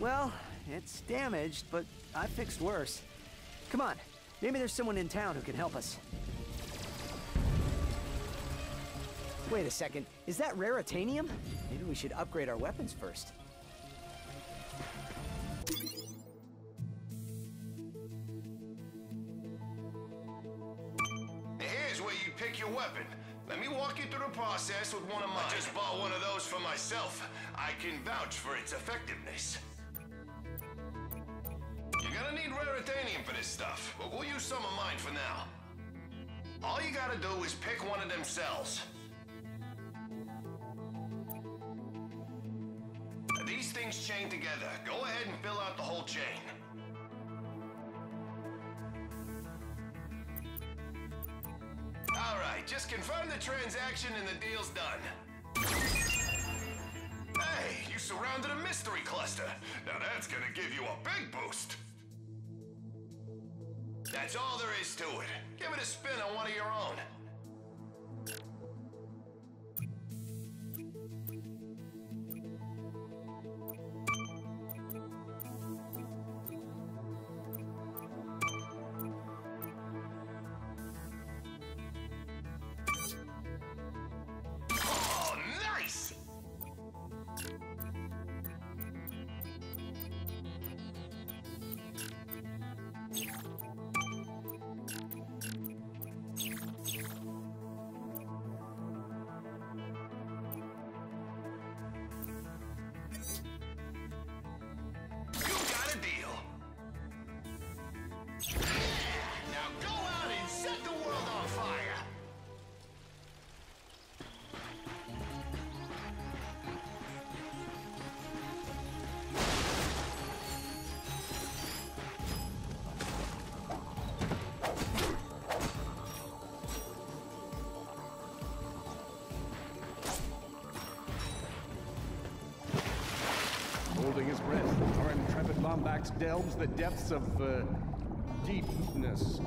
Well, it's damaged, but I fixed worse. Come on, maybe there's someone in town who can help us. Wait a second, is that raritanium? Maybe we should upgrade our weapons first. Here's where you pick your weapon. Let me walk you through the process with one of mine. I just bought one of those for myself. I can vouch for its effectiveness. You're gonna need raritanium for this stuff, but we'll use some of mine for now. All you gotta do is pick one of them cells. These things chain together. Go ahead and fill out the whole chain. All right, just confirm the transaction and the deal's done. Hey, you surrounded a mystery cluster. Now that's gonna give you a big boost. That's all there is to it. Give it a spin on one of your own. Oh, nice! Holding his breath, our intrepid Lombax delves the depths of, deepness.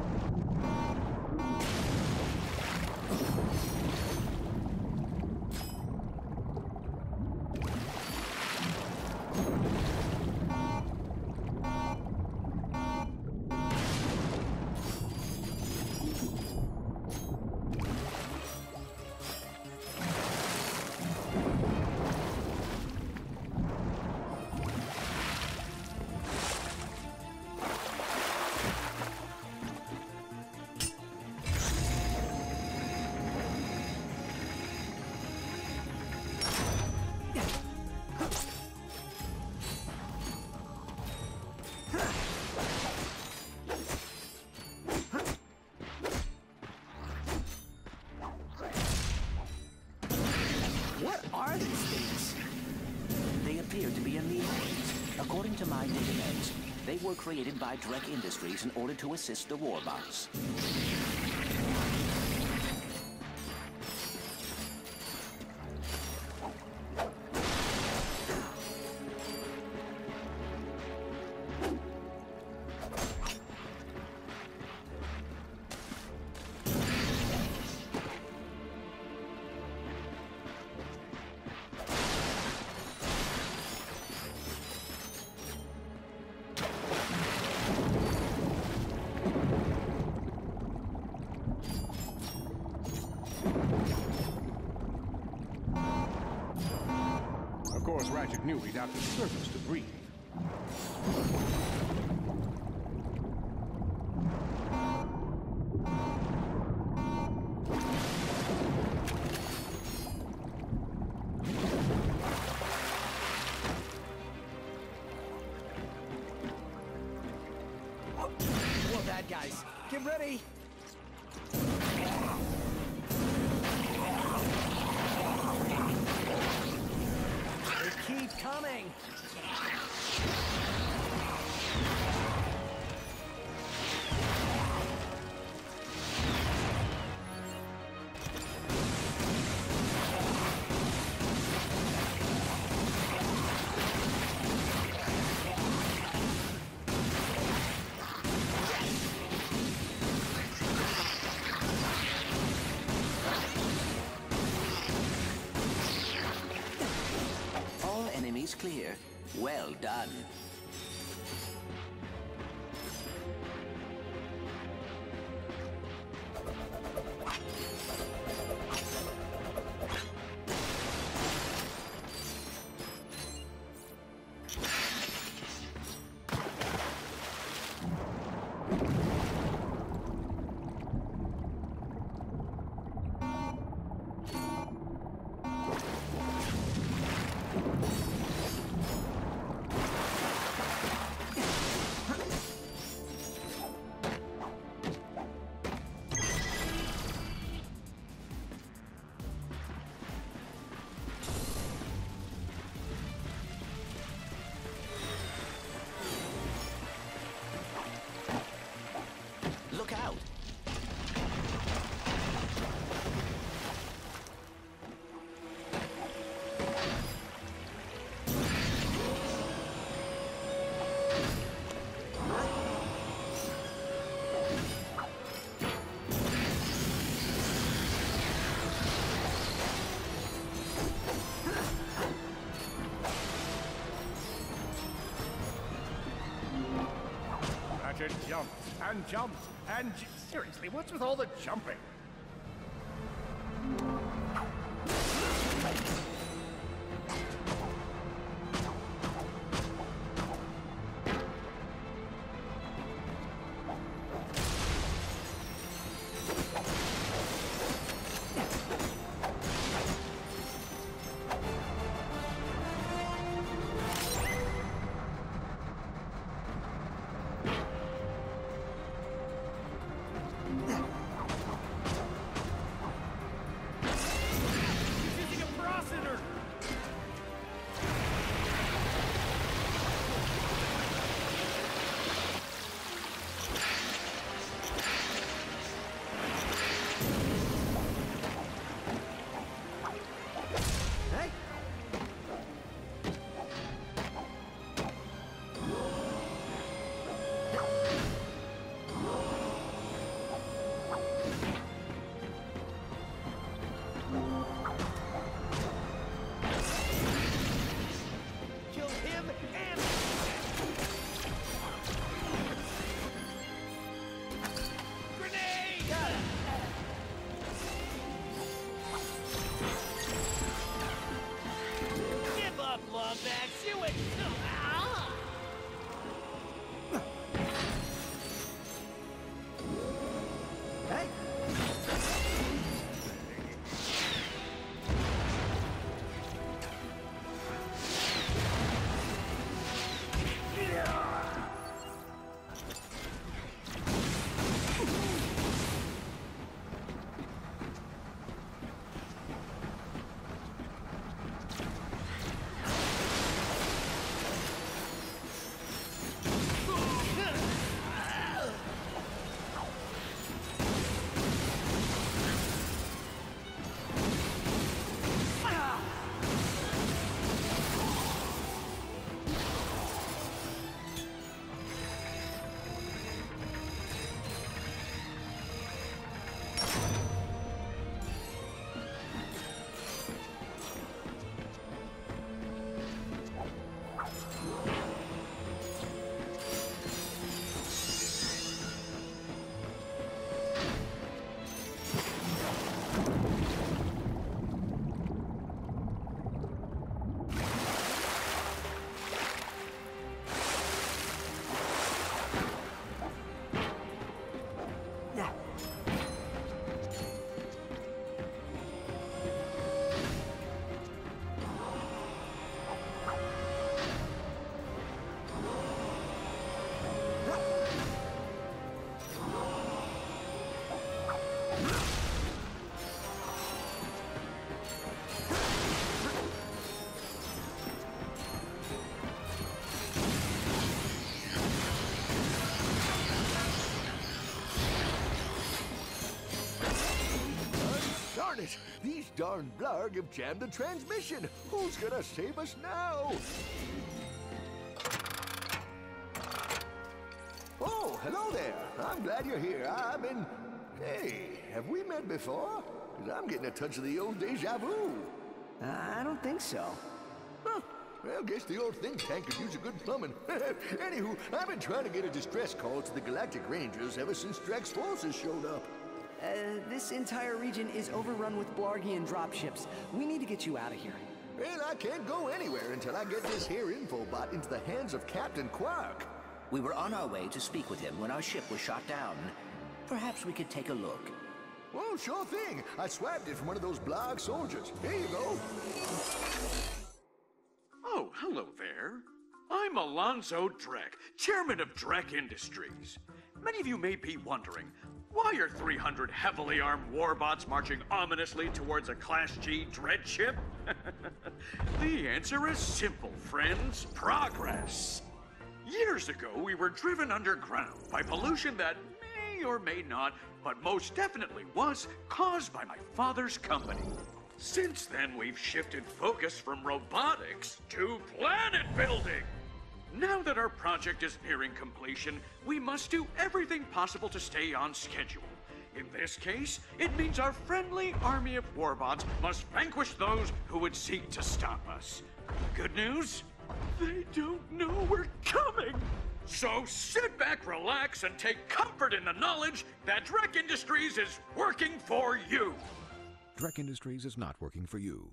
What are these things? They appear to be ameliorants. According to my database, they were created by Drek Industries in order to assist the warbots. Of course, Ratchet knew he'd have to surface to breathe. More bad guys. Get ready! They keep coming! All enemies clear. Well done. Look out! Ratchet jumps and jumps and seriously, what's with all the jumping? it! These darn Blarg have jammed the transmission! Who's gonna save us now? Oh, hello there. I'm glad you're here. I've been... Hey, have we met before? 'Cause I'm getting a touch of the old deja vu. I don't think so. Huh. Well, guess the old think tank could use a good plumbing. Anywho, I've been trying to get a distress call to the Galactic Rangers ever since Drek's forces showed up. This entire region is overrun with Blargian dropships. We need to get you out of here. Well, I can't go anywhere until I get this here infobot into the hands of Captain Quark. We were on our way to speak with him when our ship was shot down. Perhaps we could take a look. Oh, sure thing. I swapped it from one of those Blarg soldiers. Here you go. Oh, hello there. I'm Alonzo Drek, chairman of Drek Industries. Many of you may be wondering, why are 300 heavily armed warbots marching ominously towards a Class G dread ship? The answer is simple, friends. Progress. Years ago, we were driven underground by pollution that may or may not, but most definitely was, caused by my father's company. Since then, we've shifted focus from robotics to planet building. Now that our project is nearing completion, we must do everything possible to stay on schedule. In this case, it means our friendly army of warbots must vanquish those who would seek to stop us. Good news? They don't know we're coming! So sit back, relax, and take comfort in the knowledge that Drek Industries is working for you! Drek Industries is not working for you.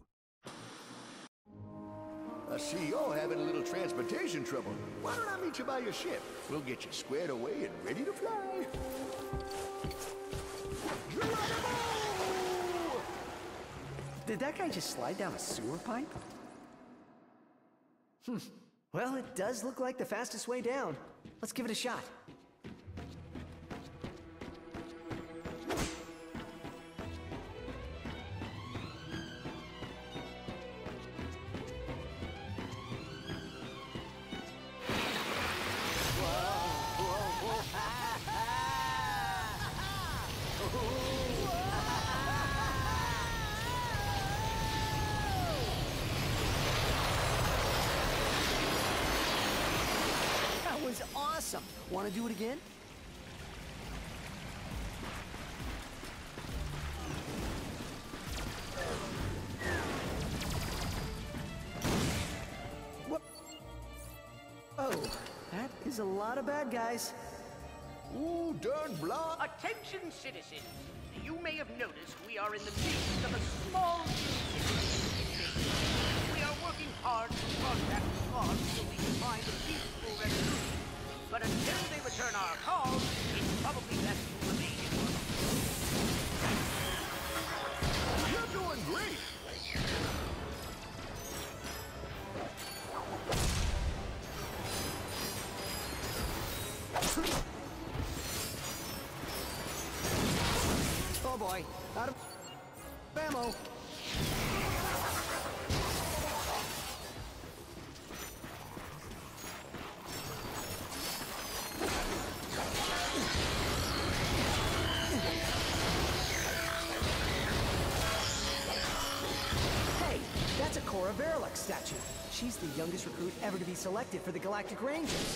I see you're having a little transportation trouble. Why don't I meet you by your ship? We'll get you squared away and ready to fly. Geronimo! Did that guy just slide down a sewer pipe? Well, it does look like the fastest way down. Let's give it a shot. Awesome. Want to do it again? What? Oh, that is a lot of bad guys. Ooh, darn block. Attention, citizens. You may have noticed we are in the midst of a small We are working hard to contact Squad so we can find a peaceful resolution. But until they return our call, it's probably best to remain in work. You're doing great. Oh boy, out of ammo. That's a Cora Verilic statue. She's the youngest recruit ever to be selected for the Galactic Rangers.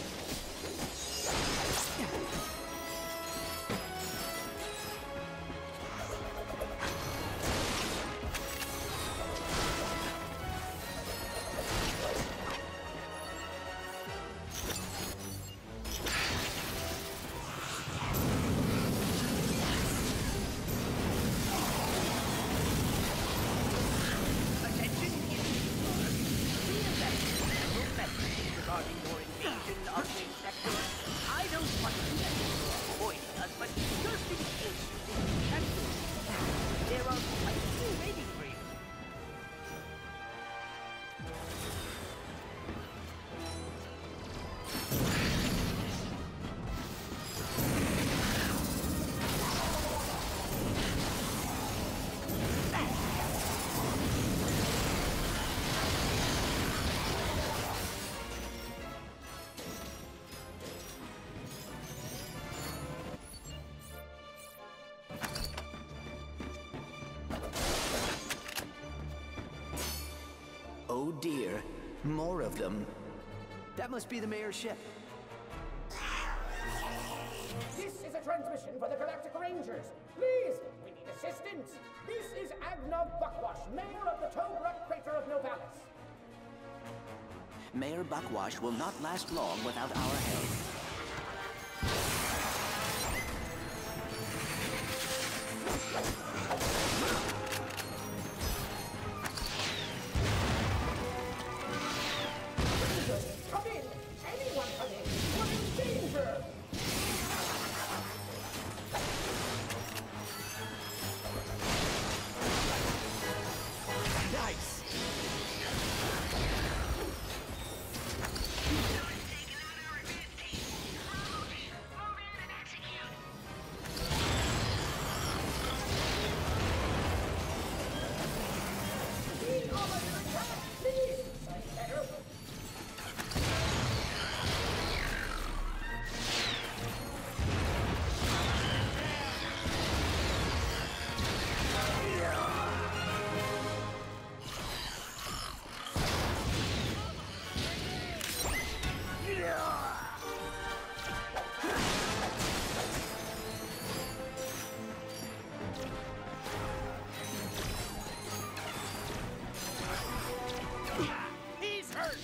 Oh dear, more of them. That must be the mayor's ship. This is a transmission for the Galactic Rangers. Please, we need assistance. This is Agnav Buckwash, mayor of the Togruck crater of Novalis. Mayor Buckwash will not last long without our help. Come in! Anyone come in! We're in danger! Nice! Be on the attack, please! Much better. He's hurt!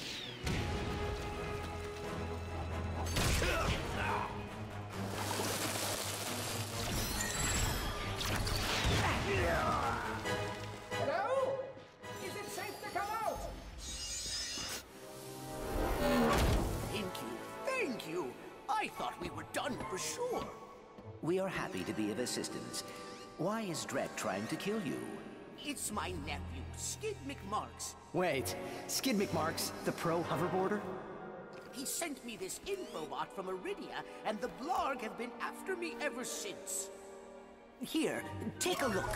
Hello? Is it safe to come out? Thank you. Thank you. I thought we were done for sure. We are happy to be of assistance. Why is Drek trying to kill you? It's my nephew, Skid McMarks. Wait, Skid McMarks, the pro hoverboarder? He sent me this infobot from Iridia, and the Blarg have been after me ever since. Here, take a look.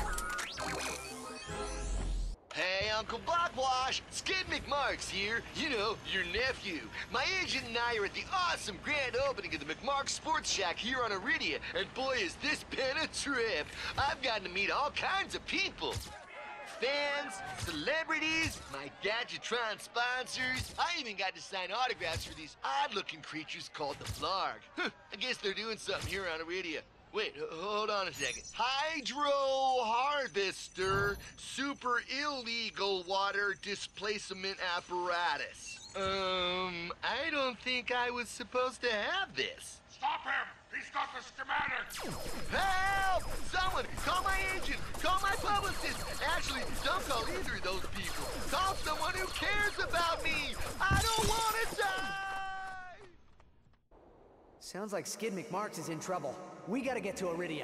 Hey, Uncle Buckwash! Skid McMarks here. You know, your nephew. My agent and I are at the awesome grand opening of the McMarks Sports Shack here on Iridia, and boy, is this been a trip. I've gotten to meet all kinds of people. Fans, celebrities, my Gadgetron sponsors. I even got to sign autographs for these odd-looking creatures called the Blarg. I guess they're doing something here on Iridia. Wait, hold on a second. Hydro Harvester Super Illegal Water Displacement Apparatus. I don't think I was supposed to have this. Stop him! He's got the schematics! Help! Someone! Call my agent! Call my publicist! Actually, don't call either of those people. Call someone who cares about me! I don't want to die! Sounds like Skid McMarks is in trouble. We gotta get to Iridia.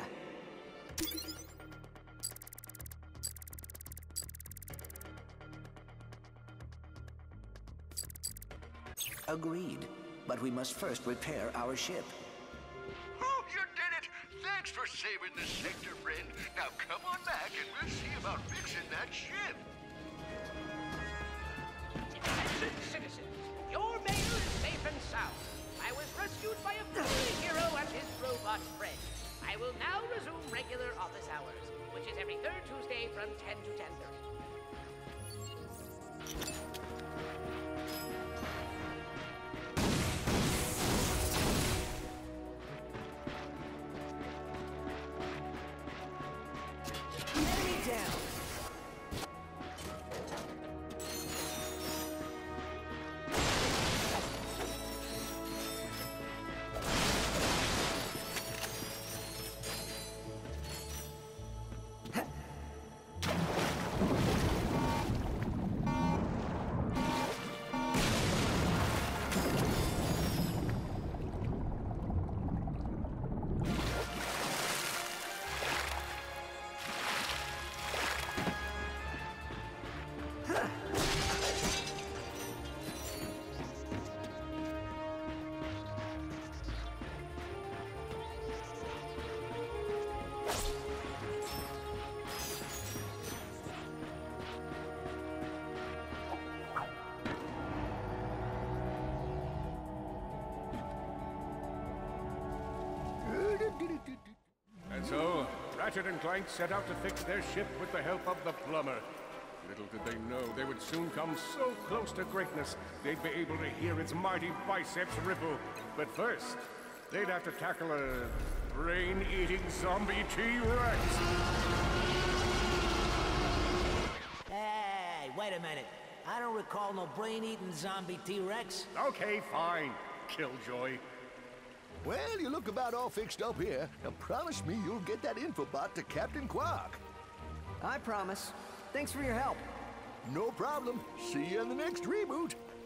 Agreed. But we must first repair our ship. Oh, you did it! Thanks for saving the sector, friend. Now come on back and we'll see about fixing that ship. Attention, citizens. Your mayor is safe and sound. I was rescued by a friendly hero and his robot friend. I will now resume regular office hours, which is every third Tuesday from 10 to 10:30. Enemy down! And so, Ratchet and Clank set out to fix their ship with the help of the plumber. Little did they know they would soon come so close to greatness, they'd be able to hear its mighty biceps ripple. But first, they'd have to tackle a brain-eating zombie T-Rex. Hey, wait a minute. I don't recall no brain-eating zombie T-Rex. Okay, fine, Killjoy. Well, you look about all fixed up here. Now promise me you'll get that infobot to Captain Quark. I promise. Thanks for your help. No problem. See you in the next reboot.